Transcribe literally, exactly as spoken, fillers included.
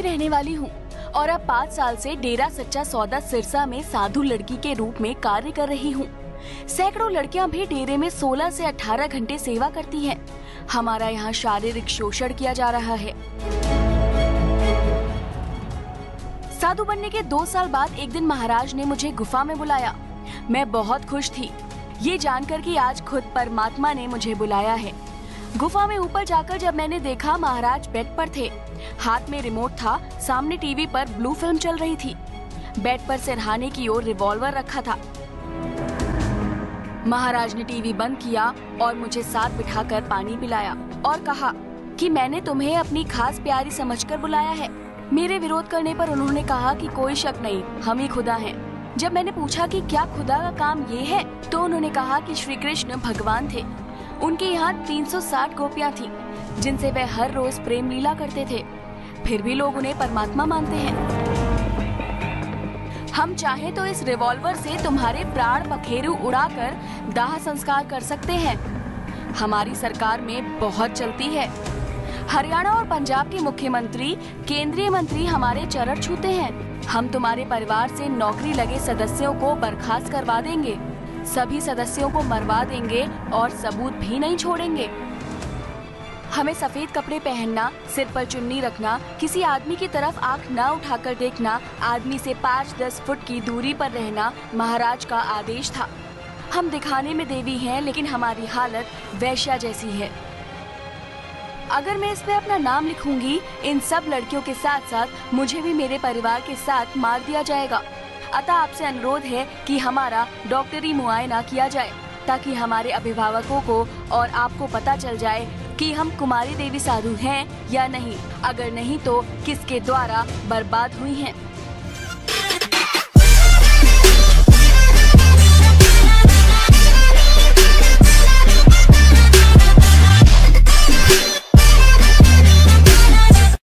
रहने वाली हूँ और अब पाँच साल से डेरा सच्चा सौदा सिरसा में साधु लड़की के रूप में कार्य कर रही हूँ। सैकड़ों लड़कियां भी डेरे में सोलह से अठारह घंटे सेवा करती हैं। हमारा यहाँ शारीरिक शोषण किया जा रहा है। साधु बनने के दो साल बाद एक दिन महाराज ने मुझे गुफा में बुलाया। मैं बहुत खुश थी ये जानकर कि आज खुद परमात्मा ने मुझे बुलाया है। गुफा में ऊपर जाकर जब मैंने देखा, महाराज बेड पर थे। हाथ में रिमोट था, सामने टीवी पर ब्लू फिल्म चल रही थी। बेड पर सिरहाने की ओर रिवॉल्वर रखा था। महाराज ने टीवी बंद किया और मुझे साथ बिठाकर पानी पिलाया और कहा कि मैंने तुम्हें अपनी खास प्यारी समझकर बुलाया है। मेरे विरोध करने पर उन्होंने कहा कि कोई शक नहीं, हम ही खुदा हैं। जब मैंने पूछा कि क्या खुदा का काम ये है, तो उन्होंने कहा कि श्री कृष्ण भगवान थे। उनके यहाँ तीन सौ साठ गोपियाँ थीं, जिनसे वे हर रोज प्रेम लीला करते थे। फिर भी लोग उन्हें परमात्मा मानते हैं। हम चाहे तो इस रिवॉल्वर से तुम्हारे प्राण पखेरु उड़ाकर दाह संस्कार कर सकते हैं। हमारी सरकार में बहुत चलती है। हरियाणा और पंजाब के मुख्यमंत्री, केंद्रीय मंत्री हमारे चरण छूते हैं। हम तुम्हारे परिवार से नौकरी लगे सदस्यों को बर्खास्त करवा देंगे, सभी सदस्यों को मरवा देंगे और सबूत भी नहीं छोड़ेंगे। हमें सफेद कपड़े पहनना, सिर पर चुन्नी रखना, किसी आदमी की तरफ आंख न उठाकर देखना, आदमी से पाँच दस फुट की दूरी पर रहना महाराज का आदेश था। हम दिखाने में देवी हैं, लेकिन हमारी हालत वैश्या जैसी है। अगर मैं इसमें अपना नाम लिखूंगी, इन सब लड़कियों के साथ साथ मुझे भी मेरे परिवार के साथ मार दिया जाएगा। अतः आपसे अनुरोध है कि हमारा डॉक्टरी मुआयना किया जाए, ताकि हमारे अभिभावकों को और आपको पता चल जाए कि हम कुमारी देवी साधु हैं या नहीं। अगर नहीं तो किसके द्वारा बर्बाद हुई हैं।